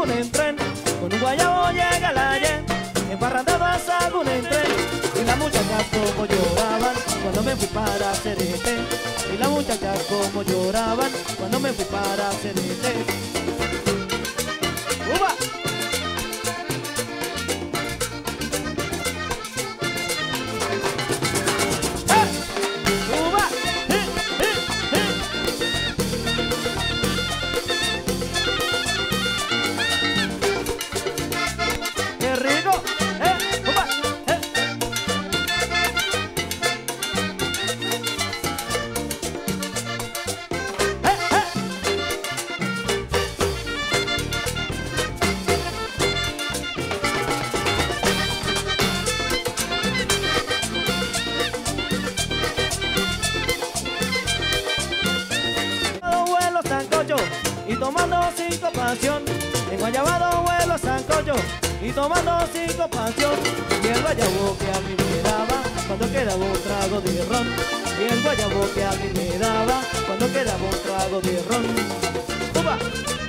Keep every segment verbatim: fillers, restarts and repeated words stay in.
Sagún en tren, con un guayabo llega la yen, emparrandado a Sagún en tren, y las muchachas como lloraban cuando me fui para Cerete, y las muchachas como lloraban cuando me fui para Cerete. ¡Uva! Y tomando cinco pasión, en guayabado vuelo a sancocho, y tomando cinco pasión, y el guayabo que a mí me daba cuando quedaba un trago de ron, y el guayabo que a mí me daba cuando quedaba un trago de ron. ¡Upa!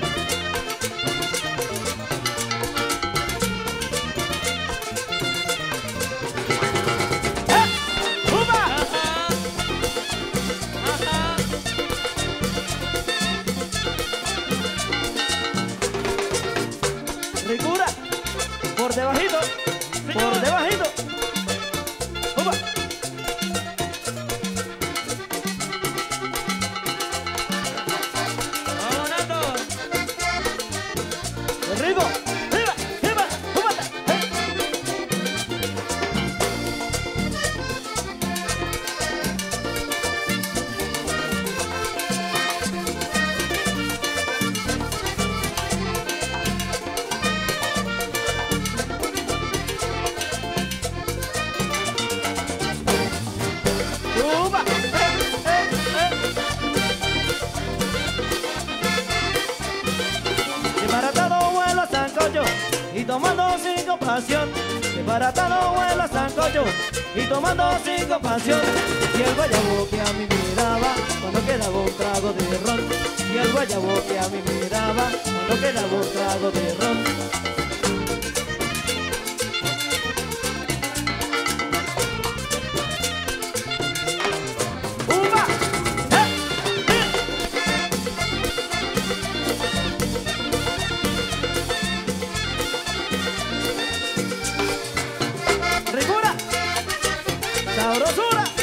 Ricura, por debajito, por debajito. ¡Opa! ¡Vamos, Nato! ¡Qué rico! ¡Viva! ¡Viva! ¡Úpata! ¡Eh! Desbaratado vuelo a sancocho y tomando cinco pasión. Desbaratado vuelo a sancocho y tomando cinco pasión. Y el guayabo que a mí me daba cuando quedaba un trago de ron. Y el guayabo que a mí me daba cuando quedaba un trago de ron. ¡Ricura! ¡Sabrosura!